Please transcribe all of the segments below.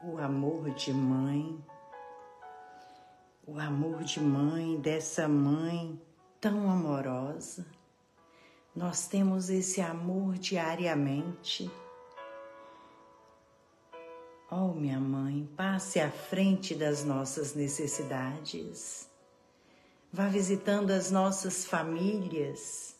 o amor de mãe, dessa mãe tão amorosa. Nós temos esse amor diariamente. Oh, minha mãe, passe à frente das nossas necessidades. Vá visitando as nossas famílias.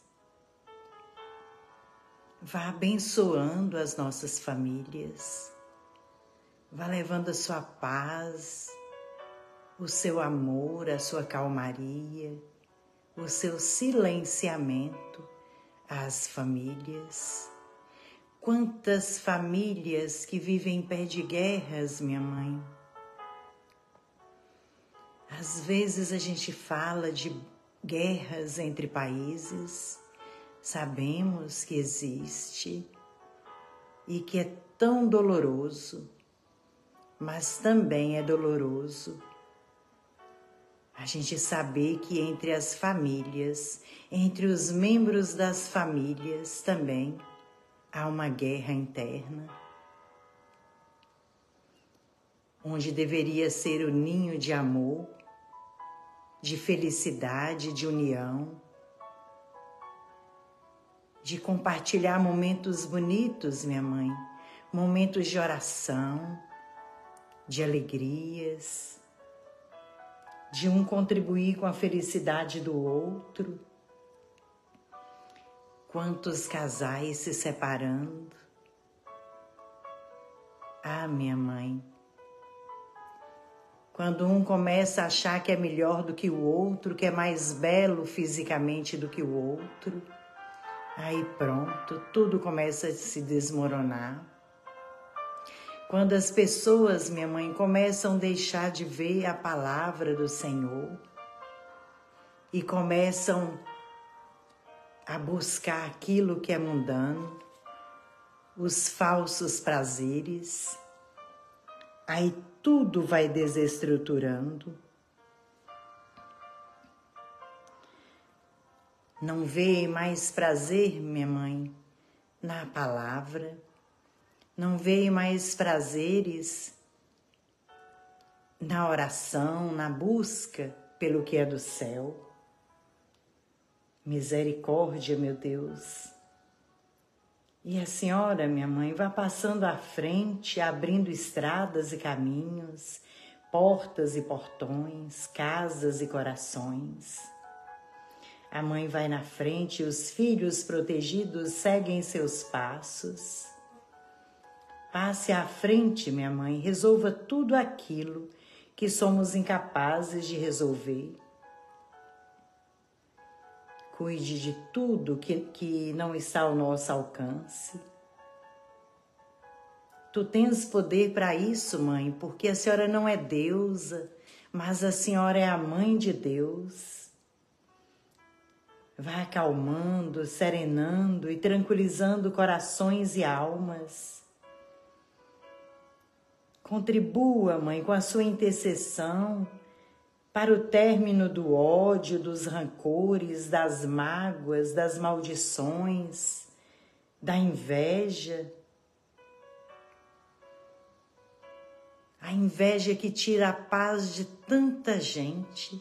Vá abençoando as nossas famílias. Vá levando a sua paz, o seu amor, a sua calmaria, o seu silenciamento às famílias. Quantas famílias que vivem em pé de guerras, minha mãe. Às vezes a gente fala de guerras entre países, sabemos que existe e que é tão doloroso, mas também é doloroso a gente saber que entre as famílias, entre os membros das famílias também há uma guerra interna, onde deveria ser o ninho de amor, de felicidade, de união, de compartilhar momentos bonitos, minha mãe, momentos de oração, de alegrias, de um contribuir com a felicidade do outro. Quantos casais se separando. Ah, minha mãe, quando um começa a achar que é melhor do que o outro, que é mais belo fisicamente do que o outro, aí pronto, tudo começa a se desmoronar. Quando as pessoas, minha mãe, começam a deixar de ver a palavra do Senhor e começam a buscar aquilo que é mundano, os falsos prazeres, aí tudo vai desestruturando. Não vê mais prazer, minha mãe, na palavra, não vê mais prazeres na oração, na busca pelo que é do céu. Misericórdia, meu Deus. E a senhora, minha mãe, vá passando à frente, abrindo estradas e caminhos, portas e portões, casas e corações. A mãe vai na frente e os filhos protegidos seguem seus passos. Passe à frente, minha mãe, resolva tudo aquilo que somos incapazes de resolver. Cuide de tudo que não está ao nosso alcance. Tu tens poder para isso, mãe, porque a senhora não é deusa, mas a senhora é a mãe de Deus. Vai acalmando, serenando e tranquilizando corações e almas. Contribua, mãe, com a sua intercessão para o término do ódio, dos rancores, das mágoas, das maldições, da inveja. A inveja que tira a paz de tanta gente.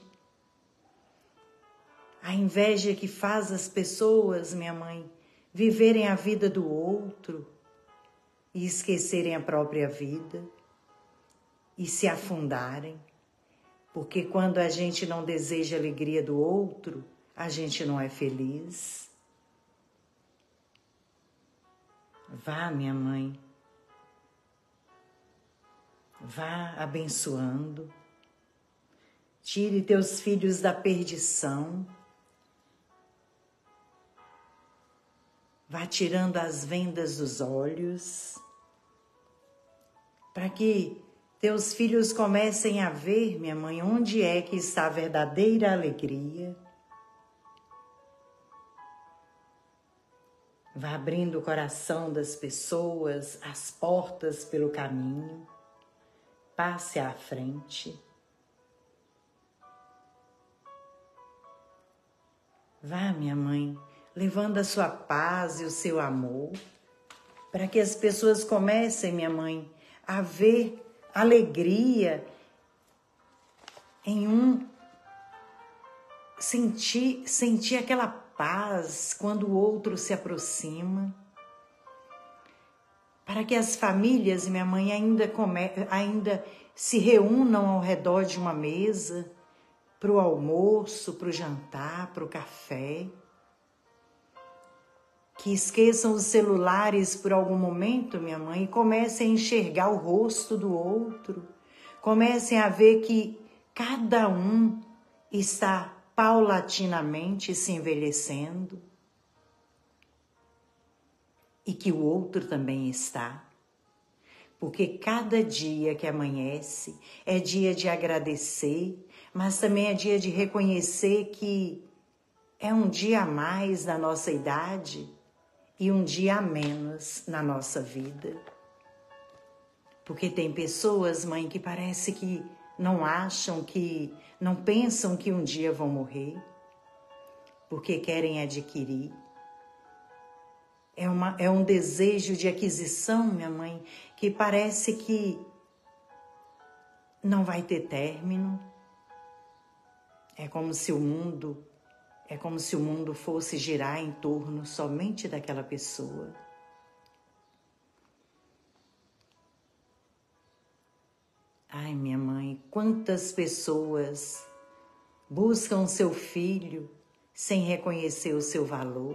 A inveja que faz as pessoas, minha mãe, viverem a vida do outro e esquecerem a própria vida e se afundarem. Porque quando a gente não deseja a alegria do outro, a gente não é feliz. Vá, minha mãe, vá abençoando. Tire teus filhos da perdição. Vá tirando as vendas dos olhos, para que teus filhos comecem a ver, minha mãe, onde é que está a verdadeira alegria. Vá abrindo o coração das pessoas, as portas pelo caminho. Passe à frente. Vá, minha mãe, levando a sua paz e o seu amor, para que as pessoas comecem, minha mãe, a ver alegria em sentir aquela paz quando o outro se aproxima. Para que as famílias, minha mãe, ainda se reúnam ao redor de uma mesa para o almoço, para o jantar, para o café. Que esqueçam os celulares por algum momento, minha mãe, e comecem a enxergar o rosto do outro. Comecem a ver que cada um está paulatinamente se envelhecendo e que o outro também está. Porque cada dia que amanhece é dia de agradecer, mas também é dia de reconhecer que é um dia a mais na nossa idade e um dia a menos na nossa vida. Porque tem pessoas, mãe, que parece que não pensam que um dia vão morrer, porque querem adquirir. É um desejo de aquisição, minha mãe, que parece que não vai ter término. É como se o mundo fosse girar em torno somente daquela pessoa. Ai, minha mãe, quantas pessoas buscam seu filho sem reconhecer o seu valor?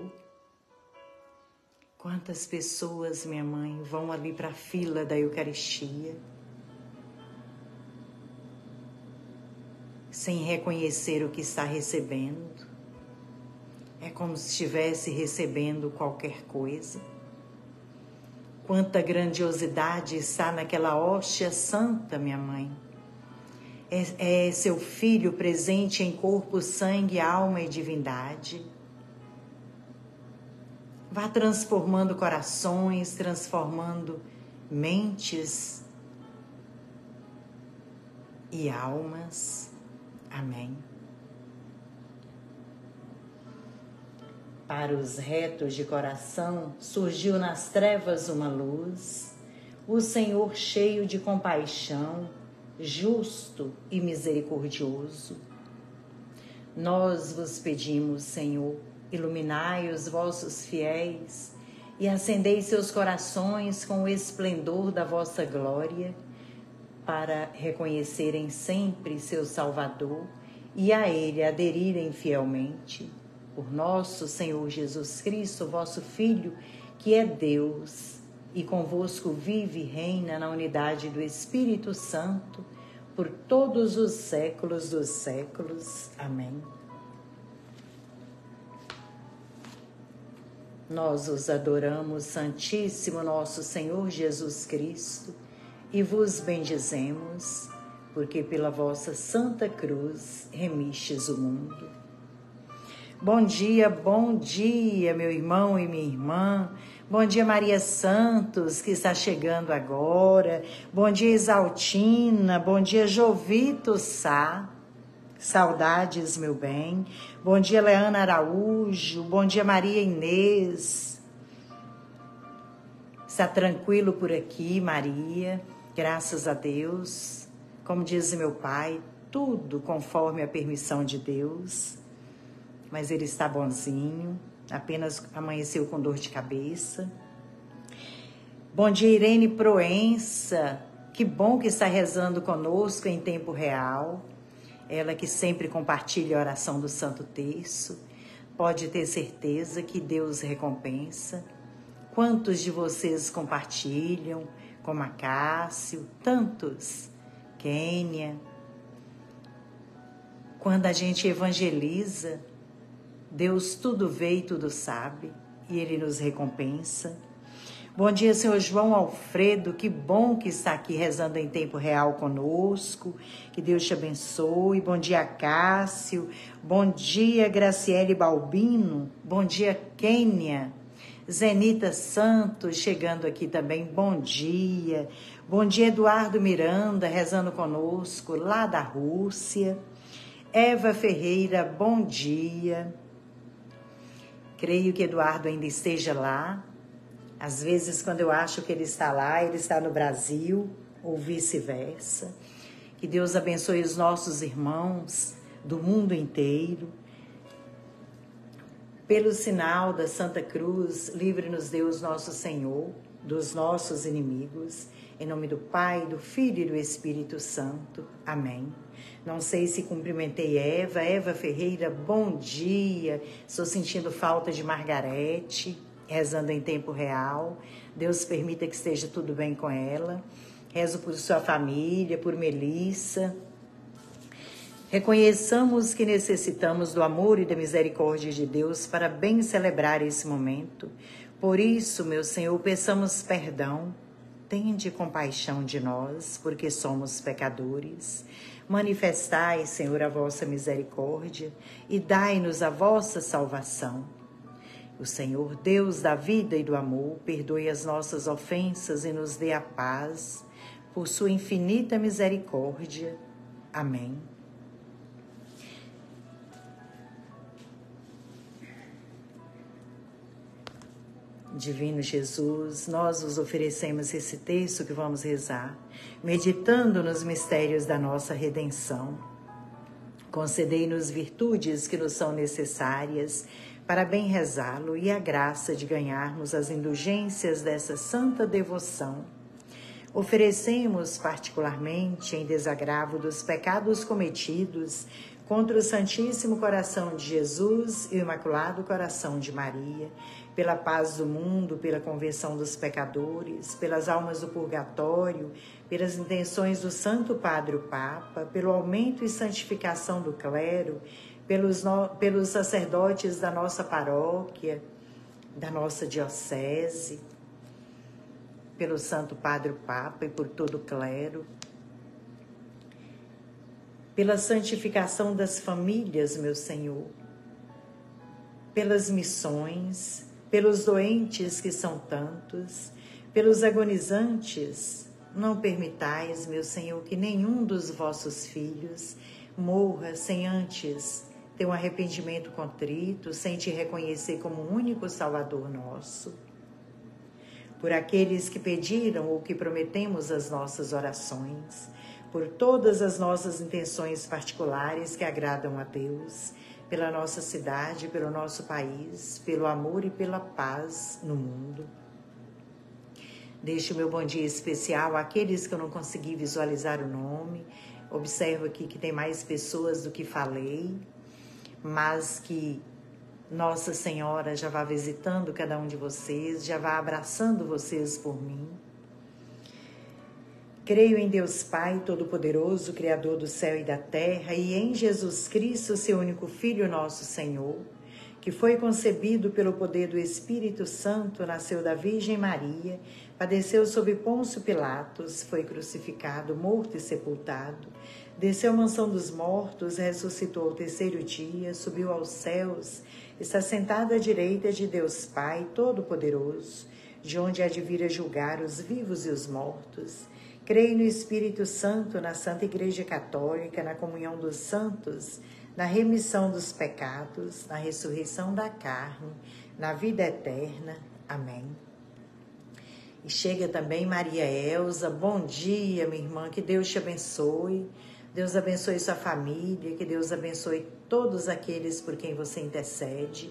Quantas pessoas, minha mãe, vão ali para a fila da Eucaristia sem reconhecer o que está recebendo? É como se estivesse recebendo qualquer coisa. Quanta grandiosidade está naquela hóstia santa, minha mãe. É seu filho presente em corpo, sangue, alma e divindade. Vá transformando corações, transformando mentes e almas. Amém. Para os retos de coração, surgiu nas trevas uma luz, o Senhor cheio de compaixão, justo e misericordioso. Nós vos pedimos, Senhor, iluminai os vossos fiéis e acendei seus corações com o esplendor da vossa glória, para reconhecerem sempre seu Salvador e a Ele aderirem fielmente. Por nosso Senhor Jesus Cristo, vosso Filho, que é Deus, e convosco vive e reina na unidade do Espírito Santo, por todos os séculos dos séculos. Amém. Nós os adoramos, Santíssimo nosso Senhor Jesus Cristo, e vos bendizemos, porque pela vossa Santa Cruz remistes o mundo. Bom dia, meu irmão e minha irmã. Bom dia, Maria Santos, que está chegando agora. Bom dia, Exaltina. Bom dia, Jovito Sá. Saudades, meu bem. Bom dia, Leana Araújo. Bom dia, Maria Inês. Está tranquilo por aqui, Maria? Graças a Deus. Como diz meu pai, tudo conforme a permissão de Deus. Mas ele está bonzinho, apenas amanheceu com dor de cabeça. Bom dia, Irene Proença, que bom que está rezando conosco em tempo real. Ela que sempre compartilha a oração do Santo Terço, pode ter certeza que Deus recompensa. Quantos de vocês compartilham, como a Cássio, tantos, Kênia. Quando a gente evangeliza, Deus tudo vê e tudo sabe, e Ele nos recompensa. Bom dia, Senhor João Alfredo, que bom que está aqui rezando em tempo real conosco, que Deus te abençoe. Bom dia, Cássio. Bom dia, Graciele Balbino. Bom dia, Kênia. Zenita Santos chegando aqui também, bom dia. Bom dia, Eduardo Miranda, rezando conosco, lá da Rússia. Eva Ferreira, bom dia. Creio que Eduardo ainda esteja lá. Às vezes, quando eu acho que ele está lá, ele está no Brasil ou vice-versa. Que Deus abençoe os nossos irmãos do mundo inteiro. Pelo sinal da Santa Cruz, livre-nos Deus nosso Senhor dos nossos inimigos. Em nome do Pai, do Filho e do Espírito Santo. Amém. Não sei se cumprimentei Eva Ferreira, bom dia. Estou sentindo falta de Margarete, rezando em tempo real. Deus permita que esteja tudo bem com ela. Rezo por sua família, por Melissa. Reconheçamos que necessitamos do amor e da misericórdia de Deus para bem celebrar esse momento. Por isso, meu Senhor, peçamos perdão. Tende compaixão de nós, porque somos pecadores. Manifestai, Senhor, a vossa misericórdia e dai-nos a vossa salvação. O Senhor, Deus da vida e do amor, perdoe as nossas ofensas e nos dê a paz, por sua infinita misericórdia. Amém. Divino Jesus, nós vos oferecemos esse texto que vamos rezar, meditando nos mistérios da nossa redenção. Concedei-nos virtudes que nos são necessárias para bem rezá-lo e a graça de ganharmos as indulgências dessa santa devoção. Oferecemos particularmente em desagravo dos pecados cometidos contra o Santíssimo Coração de Jesus e o Imaculado Coração de Maria, pela paz do mundo, pela conversão dos pecadores, pelas almas do purgatório, pelas intenções do Santo Padre o Papa, pelo aumento e santificação do clero, pelos sacerdotes da nossa paróquia, da nossa diocese, pelo Santo Padre o Papa e por todo o clero, pela santificação das famílias, meu Senhor, pelas missões, pelos doentes que são tantos, pelos agonizantes. Não permitais, meu Senhor, que nenhum dos vossos filhos morra sem antes ter um arrependimento contrito, sem te reconhecer como o único Salvador nosso. Por aqueles que pediram ou que prometemos as nossas orações, por todas as nossas intenções particulares que agradam a Deus, pela nossa cidade, pelo nosso país, pelo amor e pela paz no mundo. Deixo o meu bom dia especial àqueles que eu não consegui visualizar o nome. Observo aqui que tem mais pessoas do que falei, mas que Nossa Senhora já vá visitando cada um de vocês, já vá abraçando vocês por mim. Creio em Deus Pai Todo-Poderoso, Criador do céu e da terra, e em Jesus Cristo, seu único Filho, nosso Senhor, que foi concebido pelo poder do Espírito Santo, nasceu da Virgem Maria, padeceu sob Pôncio Pilatos, foi crucificado, morto e sepultado, desceu à mansão dos mortos, ressuscitou ao terceiro dia, subiu aos céus, está sentado à direita de Deus Pai Todo-Poderoso, de onde há de vir a julgar os vivos e os mortos. Creio no Espírito Santo, na Santa Igreja Católica, na comunhão dos santos, na remissão dos pecados, na ressurreição da carne, na vida eterna. Amém. E chega também Maria Elza. Bom dia, minha irmã. Que Deus te abençoe. Deus abençoe sua família. Que Deus abençoe todos aqueles por quem você intercede.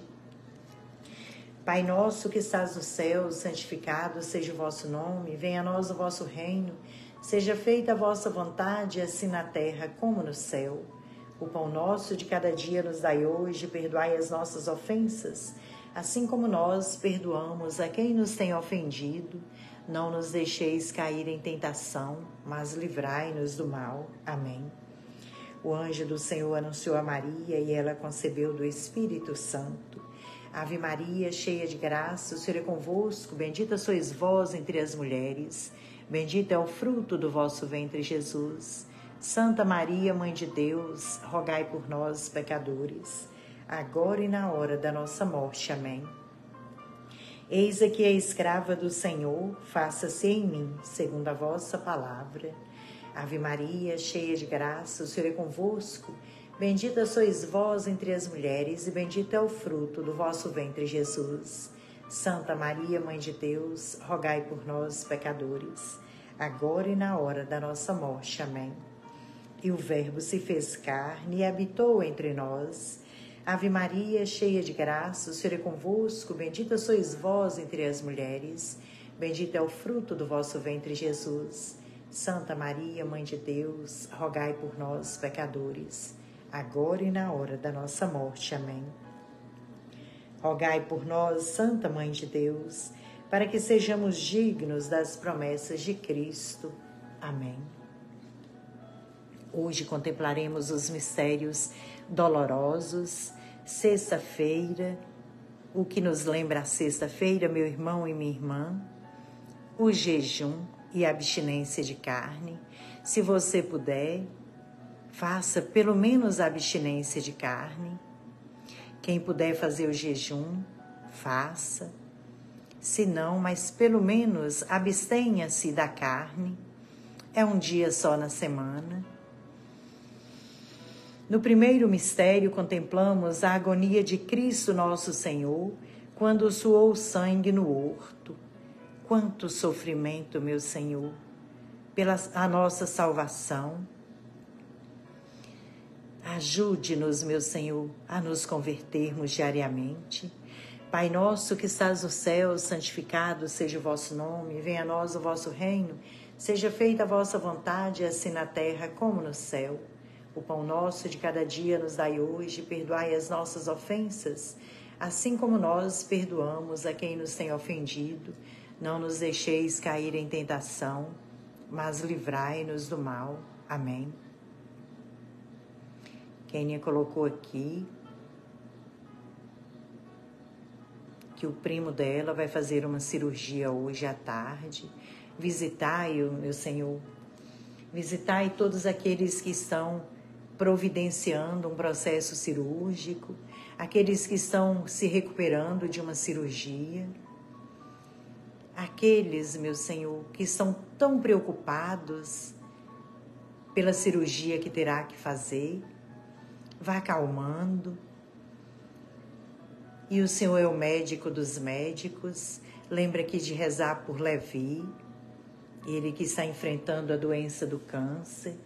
Pai nosso que estás no céu, santificado seja o vosso nome. Venha a nós o vosso reino. Seja feita a vossa vontade, assim na terra como no céu. O pão nosso de cada dia nos dai hoje, perdoai as nossas ofensas, assim como nós perdoamos a quem nos tem ofendido. Não nos deixeis cair em tentação, mas livrai-nos do mal. Amém. O anjo do Senhor anunciou a Maria e ela concebeu do Espírito Santo. Ave Maria, cheia de graça, o Senhor é convosco, bendita sois vós entre as mulheres, bendito é o fruto do vosso ventre, Jesus. Santa Maria, Mãe de Deus, rogai por nós, pecadores, agora e na hora da nossa morte. Amém. Eis aqui a escrava do Senhor, faça-se em mim, segundo a vossa palavra. Ave Maria, cheia de graça, o Senhor é convosco, bendita sois vós entre as mulheres, e bendito é o fruto do vosso ventre, Jesus. Santa Maria, Mãe de Deus, rogai por nós, pecadores, agora e na hora da nossa morte. Amém. E o Verbo se fez carne e habitou entre nós. Ave Maria, cheia de graça, o Senhor é convosco, bendita sois vós entre as mulheres, bendito é o fruto do vosso ventre, Jesus. Santa Maria, Mãe de Deus, rogai por nós, pecadores, agora e na hora da nossa morte. Amém. Rogai por nós, Santa Mãe de Deus, para que sejamos dignos das promessas de Cristo. Amém. Hoje contemplaremos os mistérios dolorosos, sexta-feira, o que nos lembra a sexta-feira, meu irmão e minha irmã, o jejum e a abstinência de carne. Se você puder, faça pelo menos a abstinência de carne. Quem puder fazer o jejum, faça. Se não, mas pelo menos abstenha-se da carne. É um dia só na semana. No primeiro mistério, contemplamos a agonia de Cristo nosso Senhor, quando suou sangue no horto. Quanto sofrimento, meu Senhor, pela a nossa salvação. Ajude-nos, meu Senhor, a nos convertermos diariamente. Pai nosso que estás no céu, santificado seja o vosso nome. Venha a nós o vosso reino. Seja feita a vossa vontade, assim na terra como no céu. O pão nosso de cada dia nos dai hoje. Perdoai as nossas ofensas, assim como nós perdoamos a quem nos tem ofendido. Não nos deixeis cair em tentação, mas livrai-nos do mal. Amém. Kênia colocou aqui que o primo dela vai fazer uma cirurgia hoje à tarde. Visitai, meu Senhor, visitai todos aqueles que estão providenciando um processo cirúrgico, aqueles que estão se recuperando de uma cirurgia. Aqueles, meu Senhor, que estão tão preocupados pela cirurgia que terá que fazer, vá acalmando. E o Senhor é o médico dos médicos. Lembra aqui de rezar por Levi, ele que está enfrentando a doença do câncer,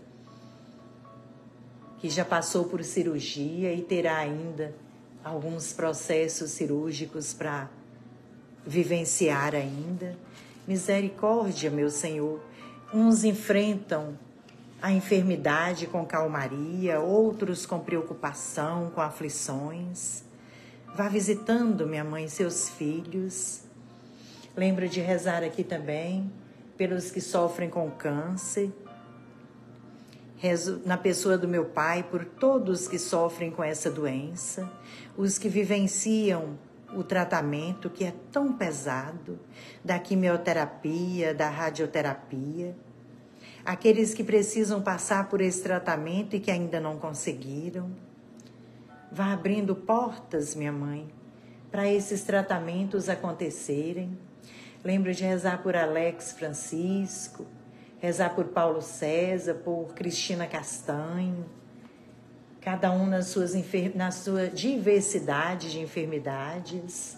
que já passou por cirurgia e terá ainda alguns processos cirúrgicos para vivenciar ainda. Misericórdia, meu Senhor. Uns enfrentam a enfermidade com calmaria, outros com preocupação, com aflições. Vá visitando, minha mãe, seus filhos. Lembro de rezar aqui também pelos que sofrem com câncer. Rezo na pessoa do meu pai por todos que sofrem com essa doença, os que vivenciam o tratamento que é tão pesado, da quimioterapia, da radioterapia, aqueles que precisam passar por esse tratamento e que ainda não conseguiram. Vá abrindo portas, minha mãe, para esses tratamentos acontecerem. Lembro de rezar por Alex Francisco, rezar por Paulo César, por Cristina Castanho, cada um na sua diversidade de enfermidades.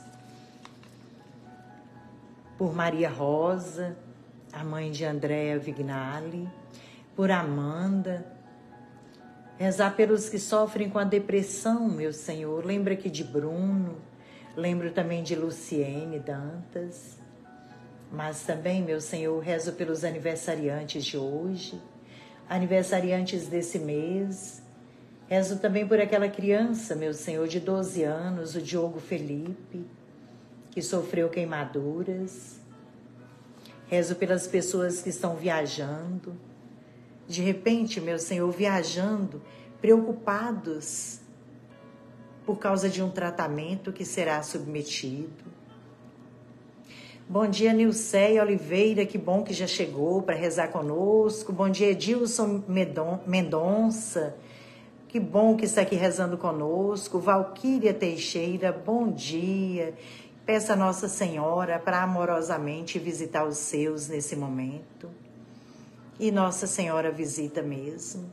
Por Maria Rosa, a mãe de Andréa Vignali, por Amanda. Rezar pelos que sofrem com a depressão, meu Senhor. Lembra aqui de Bruno, lembro também de Luciene Dantas. Mas também, meu Senhor, rezo pelos aniversariantes de hoje, aniversariantes desse mês. Rezo também por aquela criança, meu Senhor, de 12 anos, o Diogo Felipe, que sofreu queimaduras. Rezo pelas pessoas que estão viajando. De repente, meu Senhor, viajando, preocupados por causa de um tratamento que será submetido. Bom dia, Nilceia Oliveira, que bom que já chegou para rezar conosco. Bom dia, Edilson Mendonça, que bom que está aqui rezando conosco. Valquíria Teixeira, bom dia. Peça a Nossa Senhora para amorosamente visitar os seus nesse momento. E Nossa Senhora visita mesmo.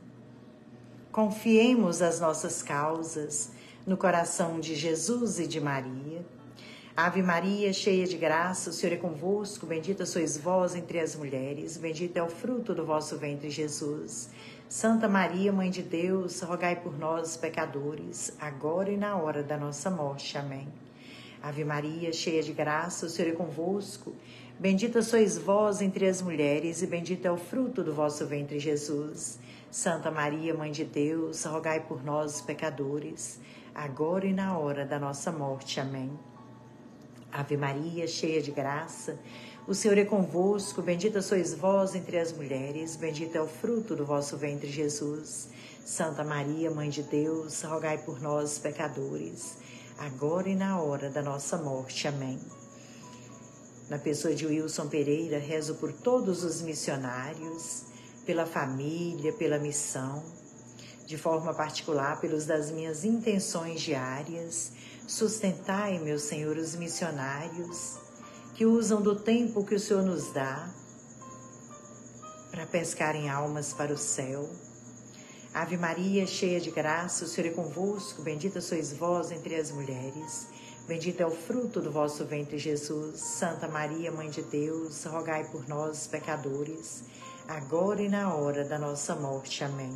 Confiemos as nossas causas no coração de Jesus e de Maria. Ave Maria, cheia de graça, o Senhor é convosco, bendita sois vós entre as mulheres, bendito é o fruto do vosso ventre, Jesus. Santa Maria, Mãe de Deus, rogai por nós, pecadores, agora e na hora da nossa morte. Amém. Ave Maria, cheia de graça, o Senhor é convosco, bendita sois vós entre as mulheres, e bendito é o fruto do vosso ventre, Jesus. Santa Maria, Mãe de Deus, rogai por nós, pecadores, agora e na hora da nossa morte. Amém. Ave Maria, cheia de graça, o Senhor é convosco, bendita sois vós entre as mulheres, bendito é o fruto do vosso ventre, Jesus. Santa Maria, Mãe de Deus, rogai por nós, pecadores, agora e na hora da nossa morte. Amém. Na pessoa de Wilson Pereira, rezo por todos os missionários, pela família, pela missão, de forma particular pelos das minhas intenções diárias. Sustentai, meu Senhor, os missionários que usam do tempo que o Senhor nos dá para pescarem almas para o céu. Ave Maria, cheia de graça, o Senhor é convosco, bendita sois vós entre as mulheres, bendito é o fruto do vosso ventre, Jesus. Santa Maria, Mãe de Deus, rogai por nós, pecadores, agora e na hora da nossa morte. Amém.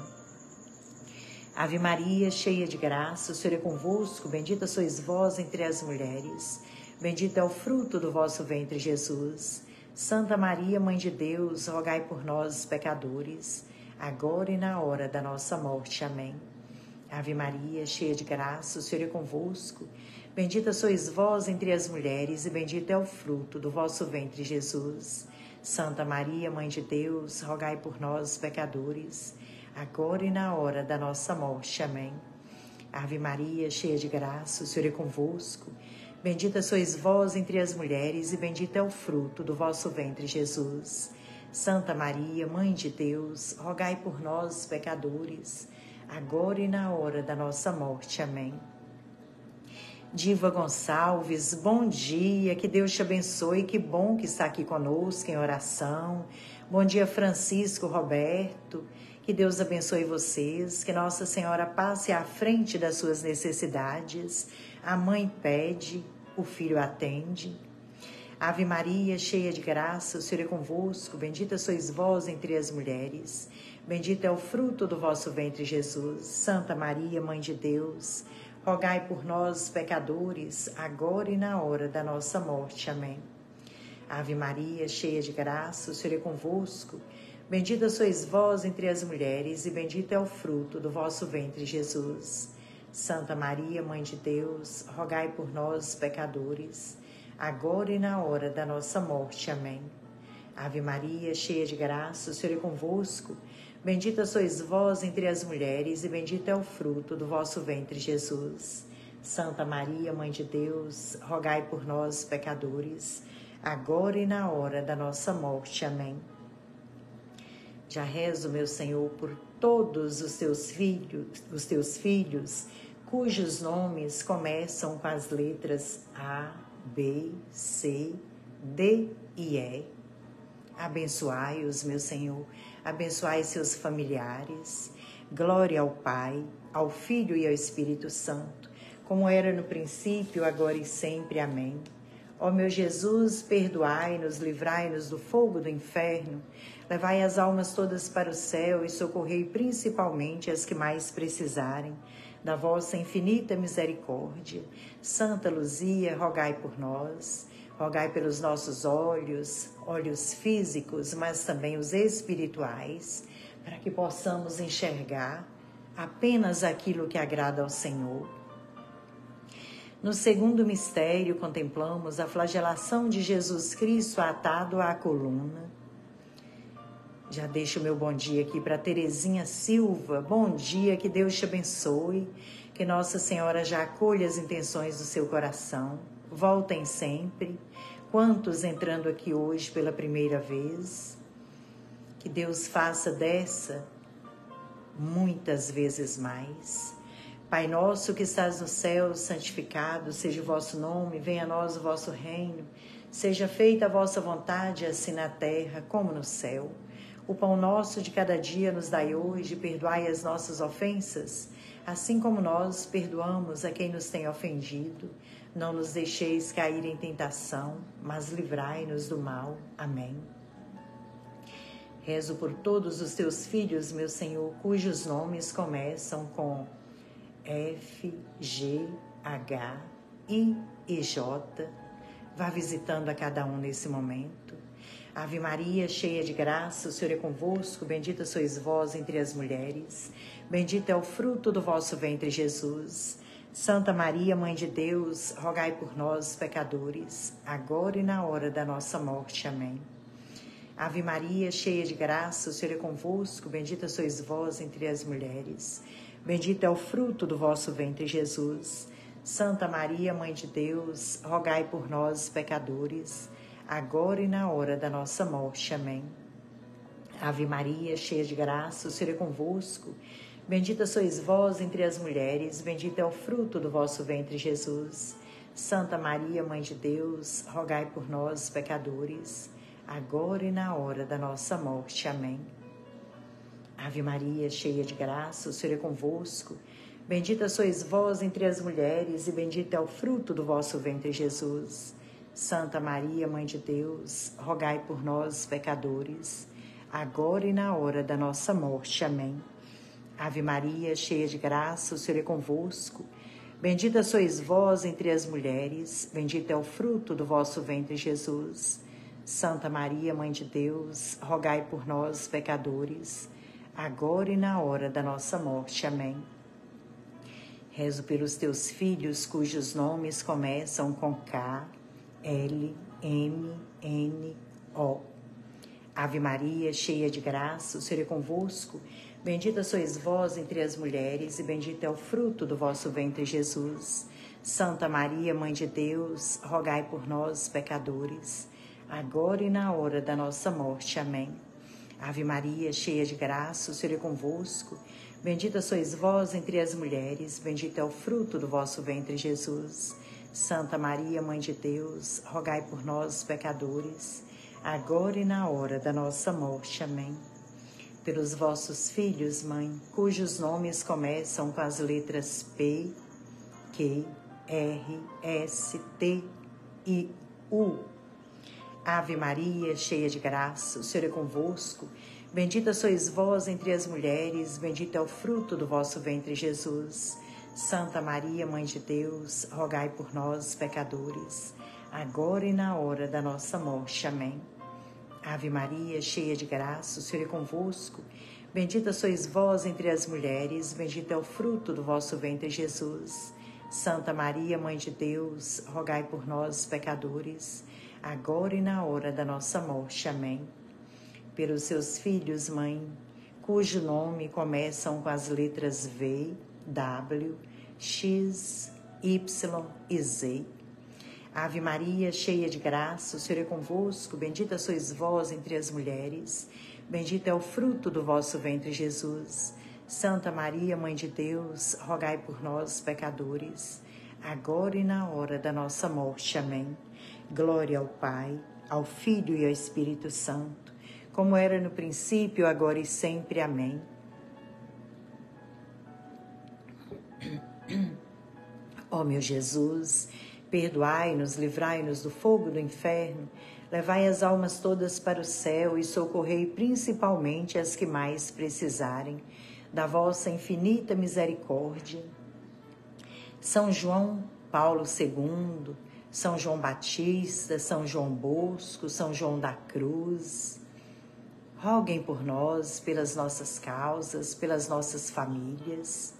Ave Maria, cheia de graça, o Senhor é convosco, bendita sois vós entre as mulheres, bendito é o fruto do vosso ventre, Jesus. Santa Maria, Mãe de Deus, rogai por nós, pecadores, agora e na hora da nossa morte. Amém. Ave Maria, cheia de graça, o Senhor é convosco, bendita sois vós entre as mulheres, e bendito é o fruto do vosso ventre, Jesus. Santa Maria, Mãe de Deus, rogai por nós, pecadores, agora e na hora da nossa morte. Amém. Ave Maria, cheia de graça, o Senhor é convosco, bendita sois vós entre as mulheres, e bendito é o fruto do vosso ventre, Jesus. Santa Maria, Mãe de Deus, rogai por nós, pecadores, agora e na hora da nossa morte. Amém. Diva Gonçalves, bom dia, que Deus te abençoe, que bom que está aqui conosco em oração. Bom dia, Francisco Roberto, que Deus abençoe vocês, que Nossa Senhora passe à frente das suas necessidades. A mãe pede, o filho atende. Ave Maria, cheia de graça, o Senhor é convosco, bendita sois vós entre as mulheres, bendito é o fruto do vosso ventre, Jesus. Santa Maria, Mãe de Deus, rogai por nós, pecadores, agora e na hora da nossa morte. Amém. Ave Maria, cheia de graça, o Senhor é convosco, bendita sois vós entre as mulheres, e bendito é o fruto do vosso ventre, Jesus. Santa Maria, Mãe de Deus, rogai por nós, pecadores, agora e na hora da nossa morte. Amém. Ave Maria, cheia de graça, o Senhor é convosco, bendita sois vós entre as mulheres, e bendito é o fruto do vosso ventre, Jesus. Santa Maria, Mãe de Deus, rogai por nós, pecadores, agora e na hora da nossa morte. Amém. Já rezo, meu Senhor, por todos os teus filhos, cujos nomes começam com as letras A, B, C, D e E. Abençoai-os, meu Senhor, abençoai seus familiares. Glória ao Pai, ao Filho e ao Espírito Santo, como era no princípio, agora e sempre. Amém. Ó meu Jesus, perdoai-nos, livrai-nos do fogo do inferno, levai as almas todas para o céu e socorrei principalmente as que mais precisarem da vossa infinita misericórdia. Santa Luzia, rogai por nós, rogai pelos nossos olhos físicos, mas também os espirituais, para que possamos enxergar apenas aquilo que agrada ao Senhor. No segundo mistério, contemplamos a flagelação de Jesus Cristo atado à coluna. Já deixo o meu bom dia aqui para Terezinha Silva. Bom dia, que Deus te abençoe, que Nossa Senhora já acolha as intenções do seu coração. Voltem sempre. Quantos entrando aqui hoje pela primeira vez? Que Deus faça dessa muitas vezes mais. Pai nosso que estás no céu, santificado seja o vosso nome, venha a nós o vosso reino, seja feita a vossa vontade, assim na terra como no céu. O pão nosso de cada dia nos dai hoje, perdoai as nossas ofensas, assim como nós perdoamos a quem nos tem ofendido. Não nos deixeis cair em tentação, mas livrai-nos do mal. Amém. Rezo por todos os teus filhos, meu Senhor, cujos nomes começam com F, G, H, I e J. Vá visitando a cada um nesse momento. Ave Maria, cheia de graça, o Senhor é convosco, bendita sois vós entre as mulheres, bendito é o fruto do vosso ventre, Jesus. Santa Maria, Mãe de Deus, rogai por nós, pecadores, agora e na hora da nossa morte. Amém. Ave Maria, cheia de graça, o Senhor é convosco, bendita sois vós entre as mulheres, bendito é o fruto do vosso ventre, Jesus. Santa Maria, Mãe de Deus, rogai por nós, pecadores, agora e na hora da nossa morte. Amém. Ave Maria, cheia de graça, o Senhor é convosco, bendita sois vós entre as mulheres, bendito é o fruto do vosso ventre, Jesus. Santa Maria, Mãe de Deus, rogai por nós, pecadores, agora e na hora da nossa morte. Amém. Ave Maria, cheia de graça, o Senhor é convosco, bendita sois vós entre as mulheres, e bendito é o fruto do vosso ventre, Jesus. Santa Maria, Mãe de Deus, rogai por nós, pecadores, agora e na hora da nossa morte. Amém. Ave Maria, cheia de graça, o Senhor é convosco, bendita sois vós entre as mulheres, bendito é o fruto do vosso ventre, Jesus. Santa Maria, Mãe de Deus, rogai por nós, pecadores, agora e na hora da nossa morte. Amém. Rezo pelos teus filhos, cujos nomes começam com K, L, M, N, O. Ave Maria, cheia de graça, o Senhor é convosco, bendita sois vós entre as mulheres, e bendito é o fruto do vosso ventre, Jesus. Santa Maria, Mãe de Deus, rogai por nós, pecadores, agora e na hora da nossa morte. Amém. Ave Maria, cheia de graça, o Senhor é convosco, bendita sois vós entre as mulheres, bendito é o fruto do vosso ventre, Jesus. Santa Maria, Mãe de Deus, rogai por nós, pecadores, agora e na hora da nossa morte. Amém. Pelos vossos filhos, Mãe, cujos nomes começam com as letras P, Q, R, S, T e U. Ave Maria, cheia de graça, o Senhor é convosco, bendita sois vós entre as mulheres, bendito é o fruto do vosso ventre, Jesus. Santa Maria, Mãe de Deus, rogai por nós, pecadores, agora e na hora da nossa morte. Amém. Ave Maria, cheia de graça, o Senhor é convosco, bendita sois vós entre as mulheres, bendito é o fruto do vosso ventre, Jesus. Santa Maria, Mãe de Deus, rogai por nós, pecadores, agora e na hora da nossa morte. Amém. Pelos seus filhos, Mãe, cujo nome começam com as letras V, W, X, Y e Z. Ave Maria, cheia de graça, o Senhor é convosco, bendita sois vós entre as mulheres, bendito é o fruto do vosso ventre, Jesus. Santa Maria, Mãe de Deus, rogai por nós, pecadores, agora e na hora da nossa morte. Amém. Glória ao Pai, ao Filho e ao Espírito Santo, como era no princípio, agora e sempre. Amém. Ó meu Jesus, perdoai-nos, livrai-nos do fogo do inferno, levai as almas todas para o céu e socorrei principalmente as que mais precisarem da vossa infinita misericórdia. São João Paulo II, São João Batista, São João Bosco, São João da Cruz, roguem por nós, pelas nossas causas, pelas nossas famílias.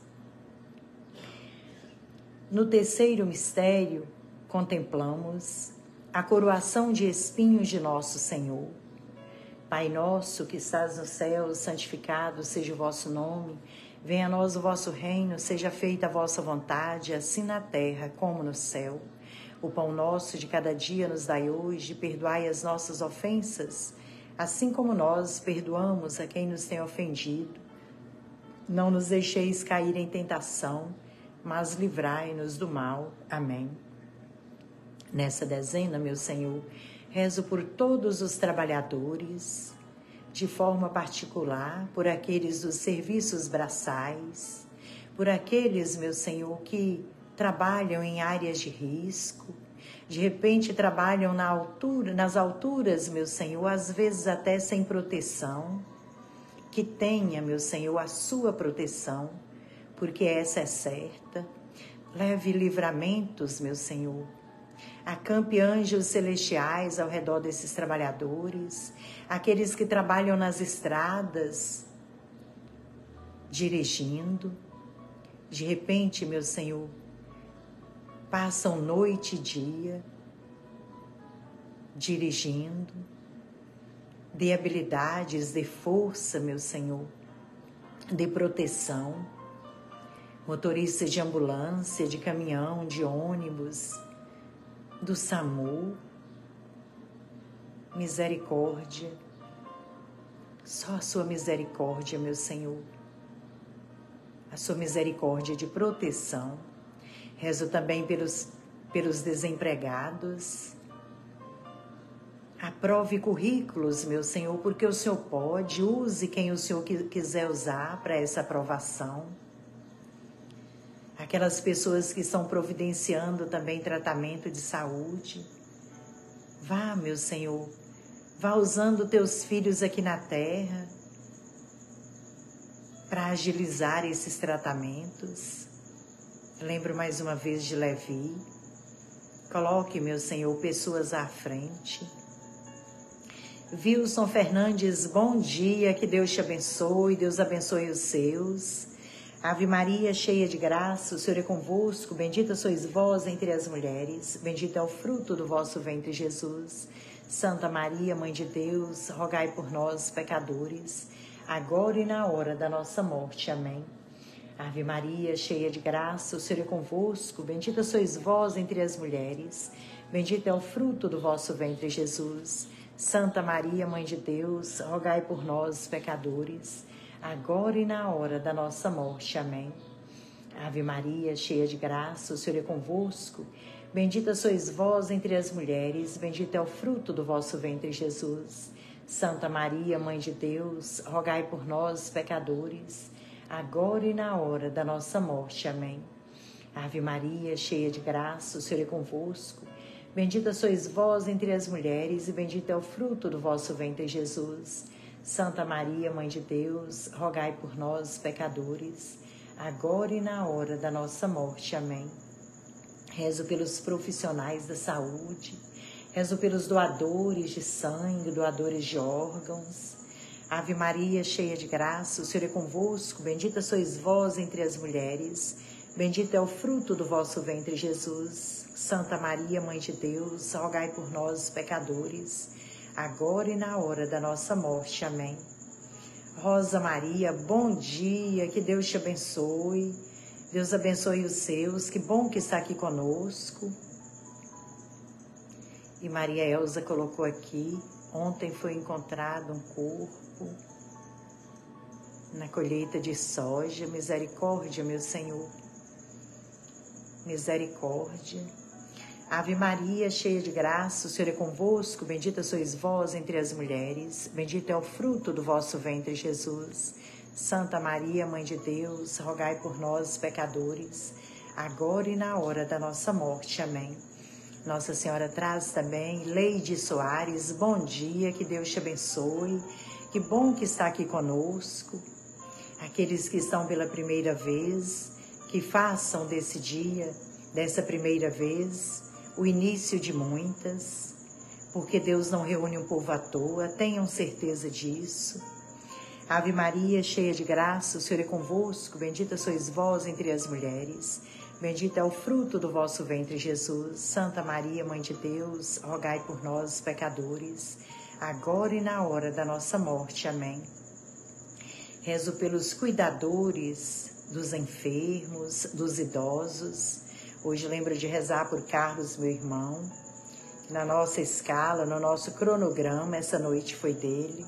No terceiro mistério, contemplamos a coroação de espinhos de nosso Senhor. Pai nosso que estás no céu, santificado seja o vosso nome. Venha a nós o vosso reino, seja feita a vossa vontade, assim na terra como no céu. O pão nosso de cada dia nos dai hoje, perdoai as nossas ofensas, assim como nós perdoamos a quem nos tem ofendido. Não nos deixeis cair em tentação, mas livrai-nos do mal. Amém. Nessa dezena, meu Senhor, rezo por todos os trabalhadores, de forma particular por aqueles dos serviços braçais, por aqueles, meu Senhor, que trabalham em áreas de risco, de repente trabalham nas alturas, meu Senhor, às vezes até sem proteção. Que tenha, meu Senhor, a sua proteção, porque essa é certa. Leve livramentos, meu Senhor. Acampe anjos celestiais ao redor desses trabalhadores, aqueles que trabalham nas estradas, dirigindo. De repente, meu Senhor, passam noite e dia dirigindo. Dê habilidades, dê força, meu Senhor, dê proteção. Motoristas de ambulância, de caminhão, de ônibus, do SAMU, misericórdia. Só a sua misericórdia, meu Senhor. A sua misericórdia de proteção. Rezo também pelos desempregados. Aprove currículos, meu Senhor, porque o Senhor pode. Use quem o Senhor quiser usar para essa aprovação. Aquelas pessoas que estão providenciando também tratamento de saúde. Vá, meu Senhor, vá usando teus filhos aqui na terra para agilizar esses tratamentos. Lembro mais uma vez de Levi. Coloque, meu Senhor, pessoas à frente. Wilson Fernandes, bom dia, que Deus te abençoe, Deus abençoe os seus. Ave Maria, cheia de graça, o Senhor é convosco, bendita sois vós entre as mulheres, bendito é o fruto do vosso ventre, Jesus. Santa Maria, Mãe de Deus, rogai por nós, pecadores, agora e na hora da nossa morte. Amém. Ave Maria, cheia de graça, o Senhor é convosco, bendita sois vós entre as mulheres, bendito é o fruto do vosso ventre, Jesus. Santa Maria, Mãe de Deus, rogai por nós, pecadores, agora e na hora da nossa morte. Amém. Ave Maria, cheia de graça, o Senhor é convosco, bendita sois vós entre as mulheres, bendito é o fruto do vosso ventre, Jesus. Santa Maria, Mãe de Deus, rogai por nós, pecadores, agora e na hora da nossa morte. Amém. Ave Maria, cheia de graça, o Senhor é convosco, bendita sois vós entre as mulheres, e bendito é o fruto do vosso ventre, Jesus. Santa Maria, Mãe de Deus, rogai por nós, pecadores, agora e na hora da nossa morte. Amém. Rezo pelos profissionais da saúde, rezo pelos doadores de sangue, doadores de órgãos. Ave Maria, cheia de graça, o Senhor é convosco, bendita sois vós entre as mulheres, bendito é o fruto do vosso ventre, Jesus. Santa Maria, Mãe de Deus, rogai por nós, pecadores, agora e na hora da nossa morte. Amém. Rosa Maria, bom dia, que Deus te abençoe, Deus abençoe os seus, que bom que está aqui conosco. E Maria Elza colocou aqui, ontem foi encontrado um corpo na colheita de soja. Misericórdia, meu Senhor, misericórdia. Ave Maria, cheia de graça, o Senhor é convosco, bendita sois vós entre as mulheres, bendito é o fruto do vosso ventre, Jesus. Santa Maria, Mãe de Deus, rogai por nós, pecadores, agora e na hora da nossa morte. Amém. Nossa Senhora traz também Leide Soares, bom dia, que Deus te abençoe, que bom que está aqui conosco. Aqueles que estão pela primeira vez, que façam desse dia, dessa primeira vez, o início de muitas, porque Deus não reúne um povo à toa, tenham certeza disso. Ave Maria, cheia de graça, o Senhor é convosco, bendita sois vós entre as mulheres, bendito é o fruto do vosso ventre, Jesus. Santa Maria, Mãe de Deus, rogai por nós, pecadores, agora e na hora da nossa morte. Amém. Rezo pelos cuidadores dos enfermos, dos idosos. Hoje lembro de rezar por Carlos, meu irmão. Na nossa escala, no nosso cronograma, essa noite foi dele.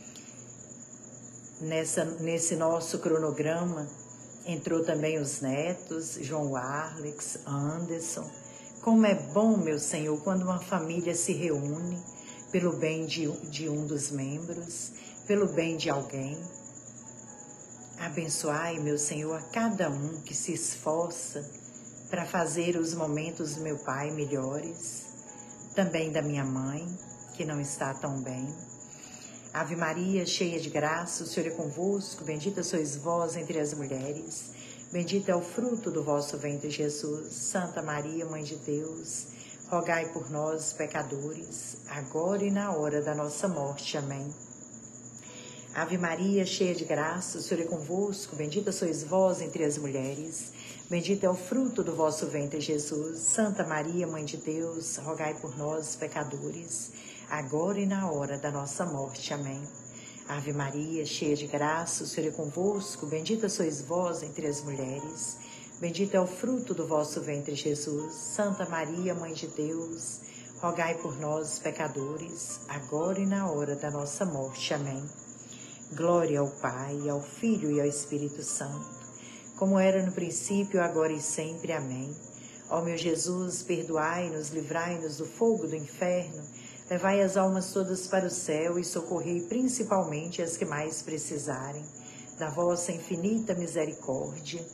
Nesse nosso cronograma entrou também os netos, João Arlex, Anderson. Como é bom, meu Senhor, quando uma família se reúne pelo bem de um dos membros, pelo bem de alguém. Abençoai, meu Senhor, a cada um que se esforça para fazer os momentos do meu Pai melhores, também da minha mãe, que não está tão bem. Ave Maria, cheia de graça, o Senhor é convosco, bendita sois vós entre as mulheres, bendito é o fruto do vosso ventre, Jesus. Santa Maria, Mãe de Deus, rogai por nós, pecadores, agora e na hora da nossa morte. Amém. Ave Maria, cheia de graça, o Senhor é convosco, bendita sois vós entre as mulheres, bendito é o fruto do vosso ventre, Jesus. Santa Maria, Mãe de Deus, rogai por nós, pecadores, agora e na hora da nossa morte. Amém. Ave Maria, cheia de graça, o Senhor é convosco, bendita sois vós entre as mulheres, bendito é o fruto do vosso ventre, Jesus. Santa Maria, Mãe de Deus, rogai por nós, pecadores, agora e na hora da nossa morte. Amém. Glória ao Pai, ao Filho e ao Espírito Santo, como era no princípio, agora e sempre. Amém. Ó meu Jesus, perdoai-nos, livrai-nos do fogo do inferno, levai as almas todas para o céu e socorrei principalmente as que mais precisarem da vossa infinita misericórdia.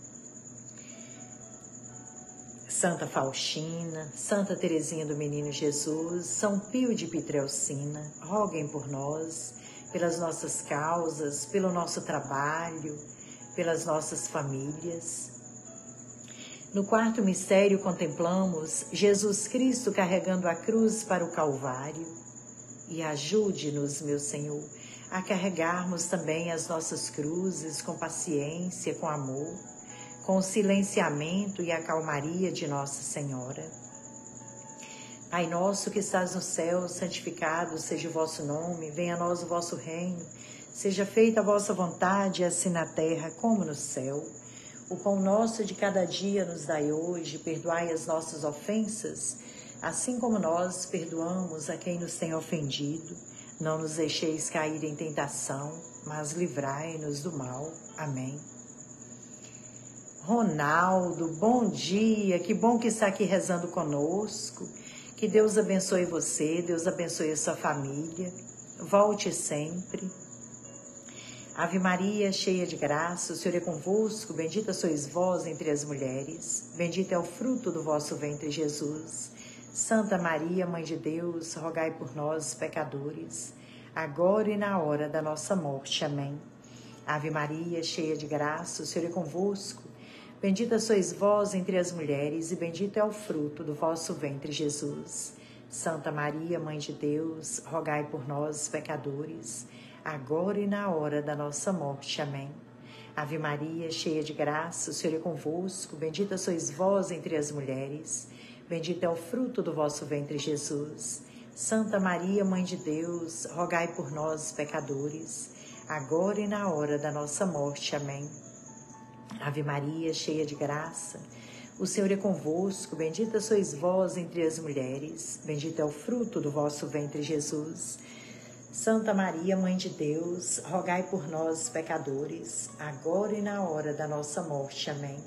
Santa Faustina, Santa Teresinha do Menino Jesus, São Pio de Pietrelcina, roguem por nós, pelas nossas causas, pelo nosso trabalho, pelas nossas famílias. No quarto mistério contemplamos Jesus Cristo carregando a cruz para o Calvário. E ajude-nos, meu Senhor, a carregarmos também as nossas cruzes com paciência, com amor, com o silenciamento e a calmaria de Nossa Senhora. Pai nosso que estás no céu, santificado seja o vosso nome, venha a nós o vosso reino, seja feita a vossa vontade, assim na terra como no céu. O pão nosso de cada dia nos dai hoje, perdoai as nossas ofensas, assim como nós perdoamos a quem nos tem ofendido. Não nos deixeis cair em tentação, mas livrai-nos do mal. Amém. Ronaldo, bom dia, que bom que está aqui rezando conosco. Que Deus abençoe você, Deus abençoe a sua família. Volte sempre. Ave Maria, cheia de graça, o Senhor é convosco, bendita sois vós entre as mulheres, bendito é o fruto do vosso ventre, Jesus. Santa Maria, Mãe de Deus, rogai por nós, pecadores, agora e na hora da nossa morte. Amém. Ave Maria, cheia de graça, o Senhor é convosco, bendita sois vós entre as mulheres, e bendito é o fruto do vosso ventre, Jesus. Santa Maria, Mãe de Deus, rogai por nós, pecadores, agora e na hora da nossa morte. Amém. Ave Maria, cheia de graça, o Senhor é convosco, bendita sois vós entre as mulheres, bendito é o fruto do vosso ventre, Jesus. Santa Maria, Mãe de Deus, rogai por nós, pecadores, agora e na hora da nossa morte. Amém. Ave Maria, cheia de graça, o Senhor é convosco, bendita sois vós entre as mulheres, bendito é o fruto do vosso ventre, Jesus. Santa Maria, Mãe de Deus, rogai por nós, pecadores, agora e na hora da nossa morte. Amém.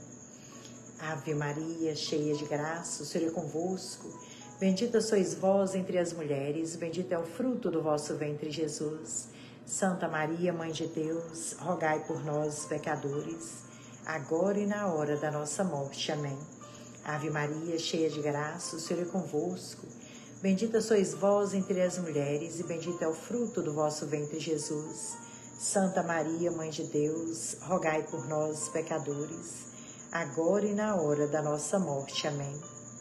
Ave Maria, cheia de graça, o Senhor é convosco, bendita sois vós entre as mulheres, bendito é o fruto do vosso ventre, Jesus. Santa Maria, Mãe de Deus, rogai por nós, pecadores, agora e na hora da nossa morte. Amém. Ave Maria, cheia de graça, o Senhor é convosco, bendita sois vós entre as mulheres, e bendito é o fruto do vosso ventre, Jesus. Santa Maria, Mãe de Deus, rogai por nós, pecadores, agora e na hora da nossa morte. Amém.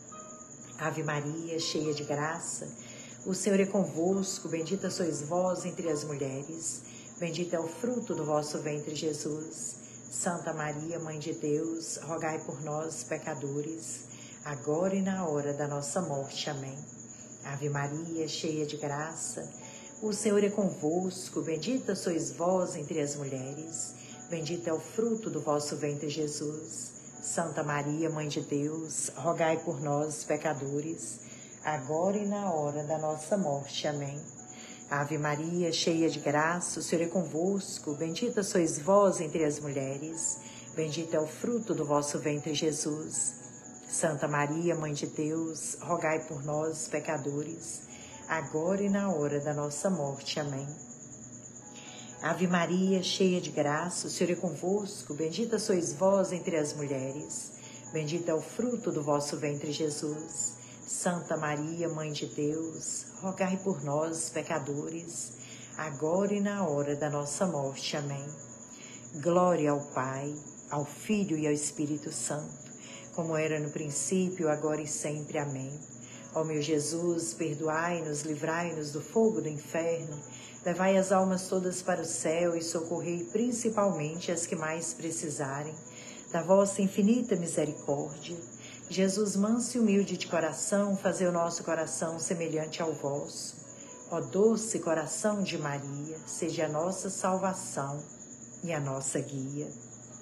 Ave Maria, cheia de graça, o Senhor é convosco, bendita sois vós entre as mulheres, bendito é o fruto do vosso ventre, Jesus. Santa Maria, Mãe de Deus, rogai por nós, pecadores, agora e na hora da nossa morte. Amém. Ave Maria, cheia de graça, o Senhor é convosco, bendita sois vós entre as mulheres, bendito é o fruto do vosso ventre, Jesus. Santa Maria, Mãe de Deus, rogai por nós, pecadores, agora e na hora da nossa morte. Amém. Ave Maria, cheia de graça, o Senhor é convosco, bendita sois vós entre as mulheres, bendito é o fruto do vosso ventre, Jesus. Santa Maria, Mãe de Deus, rogai por nós, pecadores, agora e na hora da nossa morte. Amém. Ave Maria, cheia de graça, o Senhor é convosco. Bendita sois vós entre as mulheres. Bendito é o fruto do vosso ventre, Jesus. Santa Maria, Mãe de Deus, rogai por nós, pecadores, agora e na hora da nossa morte. Amém. Glória ao Pai, ao Filho e ao Espírito Santo, como era no princípio, agora e sempre. Amém. Ó meu Jesus, perdoai-nos, livrai-nos do fogo do inferno, levai as almas todas para o céu e socorrei principalmente as que mais precisarem da vossa infinita misericórdia. Jesus, manso e humilde de coração, fazei o nosso coração semelhante ao vosso. Ó doce coração de Maria, seja a nossa salvação e a nossa guia.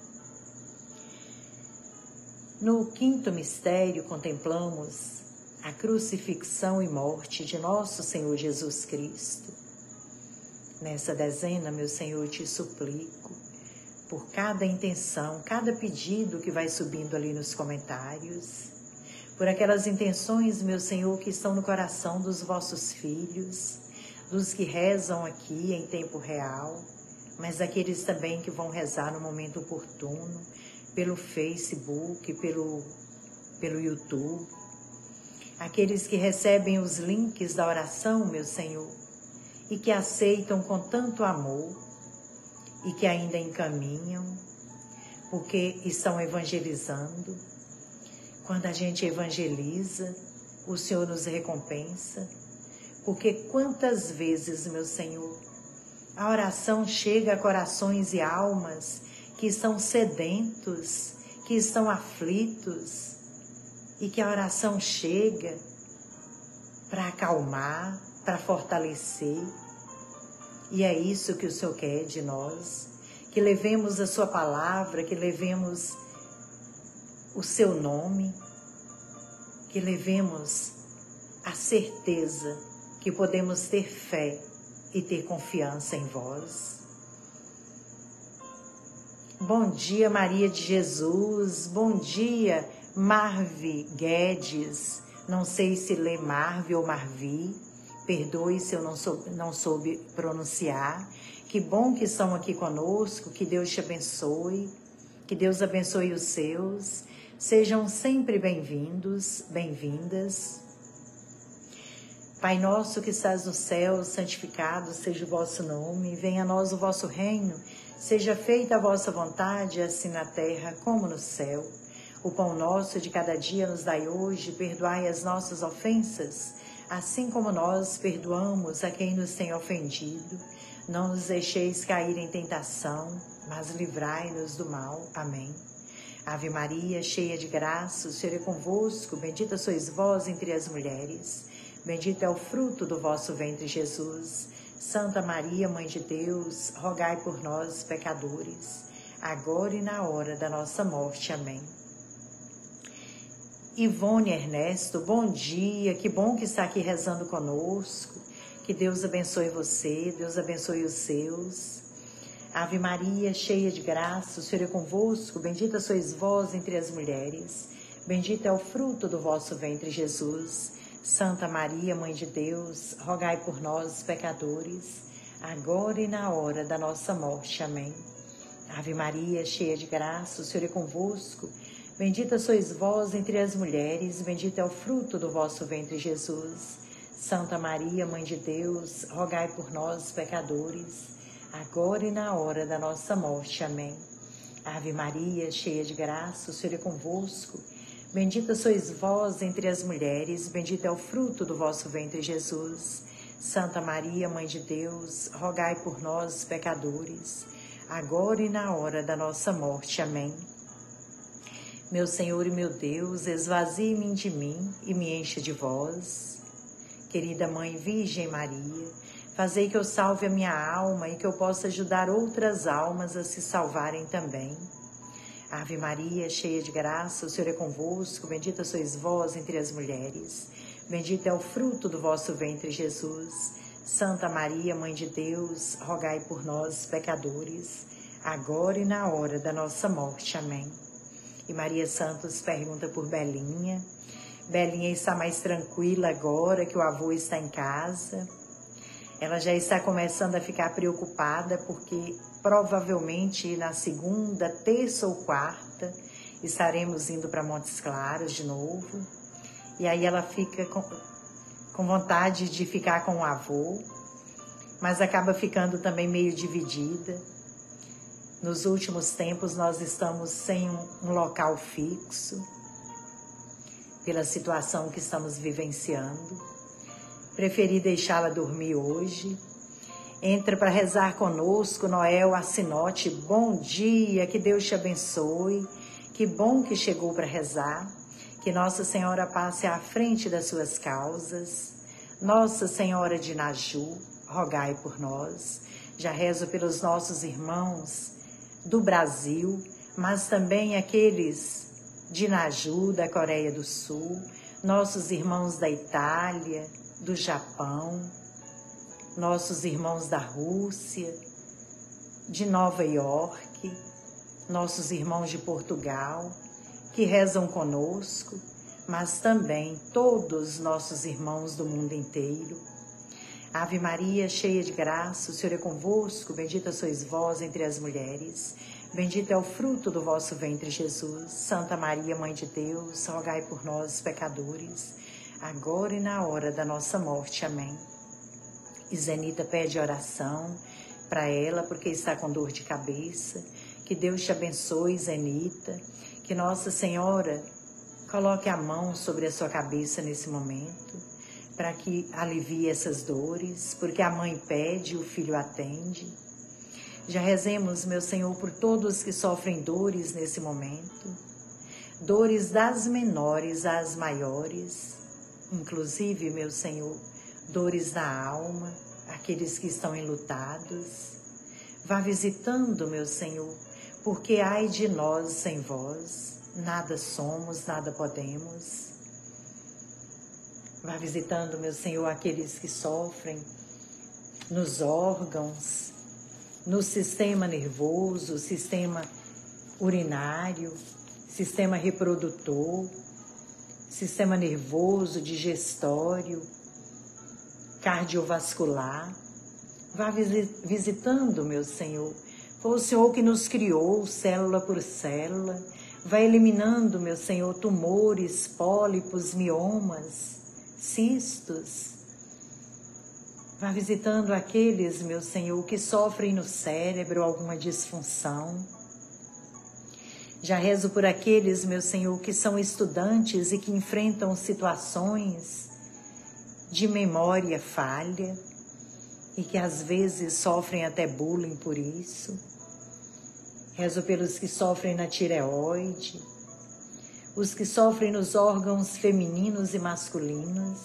No quinto mistério, contemplamos a crucifixão e morte de nosso Senhor Jesus Cristo. Nessa dezena, meu Senhor, te suplico, por cada intenção, cada pedido que vai subindo ali nos comentários, por aquelas intenções, meu Senhor, que estão no coração dos vossos filhos, dos que rezam aqui em tempo real, mas aqueles também que vão rezar no momento oportuno, pelo Facebook, pelo YouTube, aqueles que recebem os links da oração, meu Senhor, e que aceitam com tanto amor e que ainda encaminham, porque estão evangelizando. Quando a gente evangeliza, o Senhor nos recompensa, porque quantas vezes, meu Senhor, a oração chega a corações e almas que estão sedentos, que estão aflitos, e que a oração chega para acalmar, para fortalecer. E é isso que o Senhor quer de nós, que levemos a sua palavra, que levemos o seu nome, que levemos a certeza que podemos ter fé e ter confiança em vós. Bom dia, Maria de Jesus. Bom dia, Marvi Guedes. Não sei se lê Marvi ou Marvi. Perdoe se eu não soube pronunciar. Que bom que estão aqui conosco. Que Deus te abençoe. Que Deus abençoe os seus. Sejam sempre bem-vindos, bem-vindas. Pai nosso que estás no céu, santificado seja o vosso nome. Venha a nós o vosso reino. Seja feita a vossa vontade, assim na terra como no céu. O pão nosso de cada dia nos dai hoje, perdoai as nossas ofensas, assim como nós perdoamos a quem nos tem ofendido. Não nos deixeis cair em tentação, mas livrai-nos do mal. Amém. Ave Maria, cheia de graça, o Senhor é convosco, bendita sois vós entre as mulheres. Bendito é o fruto do vosso ventre, Jesus. Santa Maria, Mãe de Deus, rogai por nós, pecadores, agora e na hora da nossa morte. Amém. Ivone Ernesto, bom dia, que bom que está aqui rezando conosco. Que Deus abençoe você, Deus abençoe os seus. Ave Maria, cheia de graça, o Senhor é convosco, bendita sois vós entre as mulheres. Bendito é o fruto do vosso ventre, Jesus. Santa Maria, Mãe de Deus, rogai por nós, pecadores, agora e na hora da nossa morte. Amém. Ave Maria, cheia de graça, o Senhor é convosco. Bendita sois vós entre as mulheres, bendito é o fruto do vosso ventre, Jesus. Santa Maria, Mãe de Deus, rogai por nós, pecadores, agora e na hora da nossa morte. Amém. Ave Maria, cheia de graça, o Senhor é convosco. Bendita sois vós entre as mulheres, bendito é o fruto do vosso ventre, Jesus. Santa Maria, Mãe de Deus, rogai por nós, pecadores, agora e na hora da nossa morte. Amém. Meu Senhor e meu Deus, esvazie-me de mim e me encha de vós. Querida Mãe Virgem Maria, fazei que eu salve a minha alma e que eu possa ajudar outras almas a se salvarem também. Ave Maria, cheia de graça, o Senhor é convosco, bendita sois vós entre as mulheres. Bendito é o fruto do vosso ventre, Jesus. Santa Maria, Mãe de Deus, rogai por nós, pecadores, agora e na hora da nossa morte. Amém. E Maria Santos pergunta por Belinha. Belinha está mais tranquila agora que o avô está em casa. Ela já está começando a ficar preocupada porque provavelmente na segunda, terça ou quarta estaremos indo para Montes Claros de novo. E aí ela fica com vontade de ficar com o avô, mas acaba ficando também meio dividida. Nos últimos tempos nós estamos sem um local fixo, pela situação que estamos vivenciando. Preferi deixá-la dormir hoje. Entra para rezar conosco, Noel Assinote. Bom dia, que Deus te abençoe. Que bom que chegou para rezar. Que Nossa Senhora passe à frente das suas causas. Nossa Senhora de Naju, rogai por nós. Já rezo pelos nossos irmãos do Brasil, mas também aqueles de Naju, da Coreia do Sul, nossos irmãos da Itália, do Japão, nossos irmãos da Rússia, de Nova York, nossos irmãos de Portugal, que rezam conosco, mas também todos nossos irmãos do mundo inteiro. Ave Maria, cheia de graça, o Senhor é convosco, bendita sois vós entre as mulheres, bendito é o fruto do vosso ventre, Jesus. Santa Maria, Mãe de Deus, rogai por nós, pecadores, agora e na hora da nossa morte. Amém. E Zenita pede oração para ela, porque está com dor de cabeça. Que Deus te abençoe, Zenita. Que Nossa Senhora coloque a mão sobre a sua cabeça nesse momento, para que alivie essas dores, porque a mãe pede, o filho atende. Já rezemos, meu Senhor, por todos que sofrem dores nesse momento, dores das menores às maiores, inclusive, meu Senhor, dores da alma, aqueles que estão enlutados. Vá visitando, meu Senhor, porque ai de nós sem vós, nada somos, nada podemos. Vá visitando, meu Senhor, aqueles que sofrem nos órgãos, no sistema nervoso, sistema urinário, sistema reprodutor, sistema nervoso, digestório, cardiovascular. Vá visitando, meu Senhor. Foi o Senhor que nos criou, célula por célula. Vai eliminando, meu Senhor, tumores, pólipos, miomas, cistos. Vá visitando aqueles, meu Senhor, que sofrem no cérebro alguma disfunção. Já rezo por aqueles, meu Senhor, que são estudantes e que enfrentam situações de memória falha e que às vezes sofrem até bullying por isso. Rezo pelos que sofrem na tireoide, os que sofrem nos órgãos femininos e masculinos,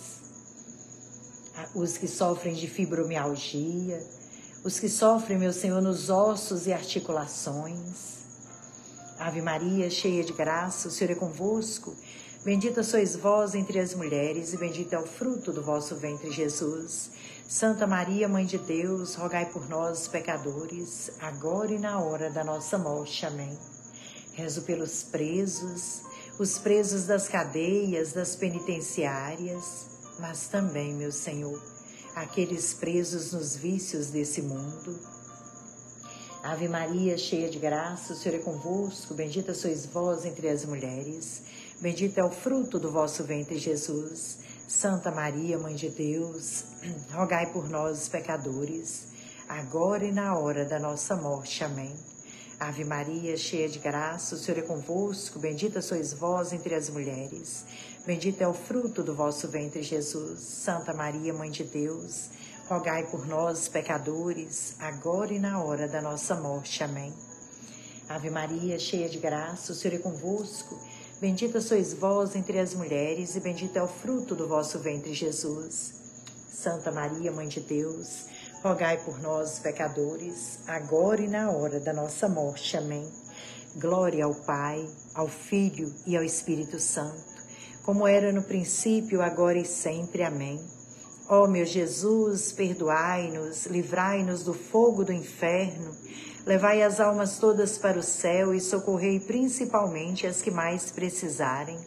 os que sofrem de fibromialgia, os que sofrem, meu Senhor, nos ossos e articulações. Ave Maria, cheia de graça, o Senhor é convosco. Bendita sois vós entre as mulheres e bendito é o fruto do vosso ventre, Jesus. Santa Maria, Mãe de Deus, rogai por nós, pecadores, agora e na hora da nossa morte. Amém. Rezo pelos presos, os presos das cadeias, das penitenciárias, mas também, meu Senhor, aqueles presos nos vícios desse mundo. Ave Maria, cheia de graça, o Senhor é convosco, bendita sois vós entre as mulheres, bendito é o fruto do vosso ventre, Jesus. Santa Maria, Mãe de Deus, rogai por nós, pecadores, agora e na hora da nossa morte. Amém. Ave Maria, cheia de graça, o Senhor é convosco, bendita sois vós entre as mulheres, bendito é o fruto do vosso ventre, Jesus. Santa Maria, Mãe de Deus, rogai por nós, pecadores, agora e na hora da nossa morte. Amém. Ave Maria, cheia de graça, o Senhor é convosco, bendita sois vós entre as mulheres e bendito é o fruto do vosso ventre, Jesus. Santa Maria, Mãe de Deus, rogai por nós, pecadores, agora e na hora da nossa morte. Amém. Glória ao Pai, ao Filho e ao Espírito Santo, como era no princípio, agora e sempre. Amém. Ó meu Jesus, perdoai-nos, livrai-nos do fogo do inferno, levai as almas todas para o céu e socorrei principalmente as que mais precisarem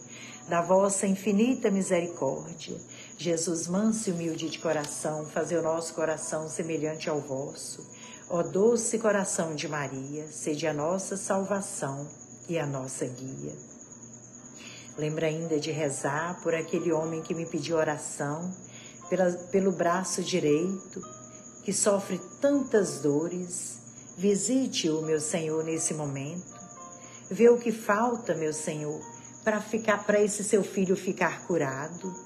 da vossa infinita misericórdia. Jesus manso e humilde de coração, fazei o nosso coração semelhante ao vosso. Ó doce coração de Maria, sede a nossa salvação e a nossa guia. Lembra ainda de rezar por aquele homem que me pediu oração, pelo braço direito, que sofre tantas dores. Visite-o, meu Senhor, nesse momento. Vê o que falta, meu Senhor, para esse seu filho ficar curado.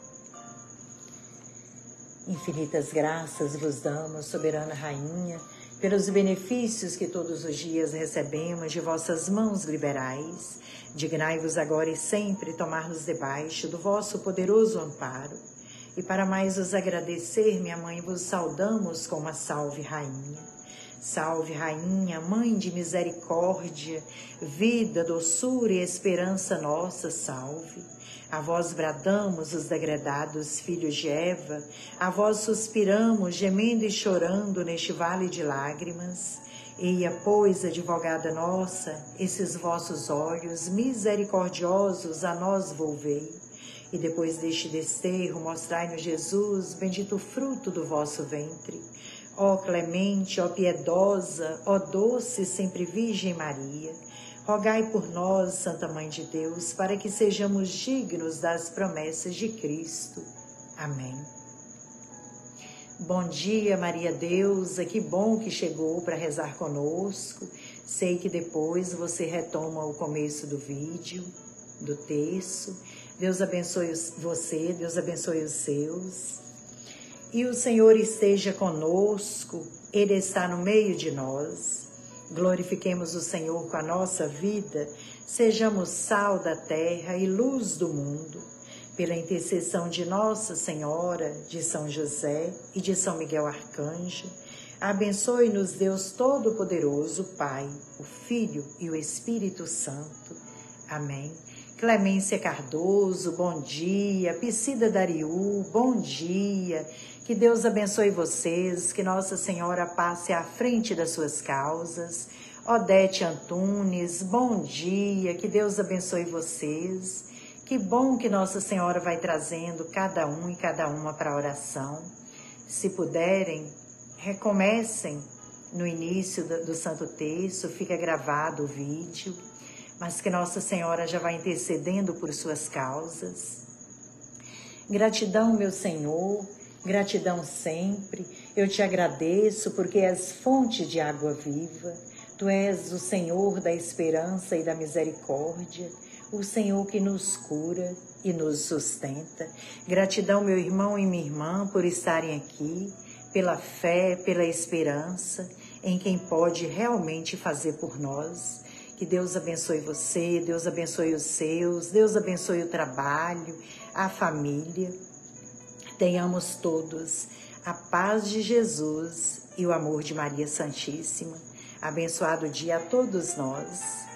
Infinitas graças vos damos, soberana Rainha, pelos benefícios que todos os dias recebemos de vossas mãos liberais. Dignai-vos agora e sempre tomar-nos debaixo do vosso poderoso amparo. E para mais vos agradecer, minha Mãe, vos saudamos com uma salve, Rainha. Salve, Rainha, Mãe de misericórdia, vida, doçura e esperança nossa, salve. A vós bradamos os degredados filhos de Eva, a vós suspiramos, gemendo e chorando neste vale de lágrimas. Eia, pois, advogada nossa, esses vossos olhos misericordiosos a nós volvei. E depois deste desterro, mostrai-nos Jesus, bendito fruto do vosso ventre. Ó clemente, ó piedosa, ó doce sempre Virgem Maria, rogai por nós, Santa Mãe de Deus, para que sejamos dignos das promessas de Cristo. Amém. Bom dia, Maria Deusa, que bom que chegou para rezar conosco. Sei que depois você retoma o começo do vídeo, do texto. Deus abençoe você, Deus abençoe os seus. E o Senhor esteja conosco, Ele está no meio de nós. Glorifiquemos o Senhor com a nossa vida, sejamos sal da terra e luz do mundo. Pela intercessão de Nossa Senhora, de São José e de São Miguel Arcanjo, abençoe-nos Deus Todo-Poderoso, Pai, o Filho e o Espírito Santo. Amém. Clemência Cardoso, bom dia. Piscida Dariu, bom dia. Que Deus abençoe vocês, que Nossa Senhora passe à frente das suas causas. Odete Antunes, bom dia. Que Deus abençoe vocês. Que bom que Nossa Senhora vai trazendo cada um e cada uma para a oração. Se puderem, recomecem no início do Santo Terço, fica gravado o vídeo. Mas que Nossa Senhora já vai intercedendo por suas causas. Gratidão, meu Senhor, gratidão sempre. Eu te agradeço porque és fonte de água viva. Tu és o Senhor da esperança e da misericórdia, o Senhor que nos cura e nos sustenta. Gratidão, meu irmão e minha irmã, por estarem aqui, pela fé, pela esperança em quem pode realmente fazer por nós. Que Deus abençoe você, Deus abençoe os seus, Deus abençoe o trabalho, a família. Tenhamos todos a paz de Jesus e o amor de Maria Santíssima. Abençoado dia a todos nós.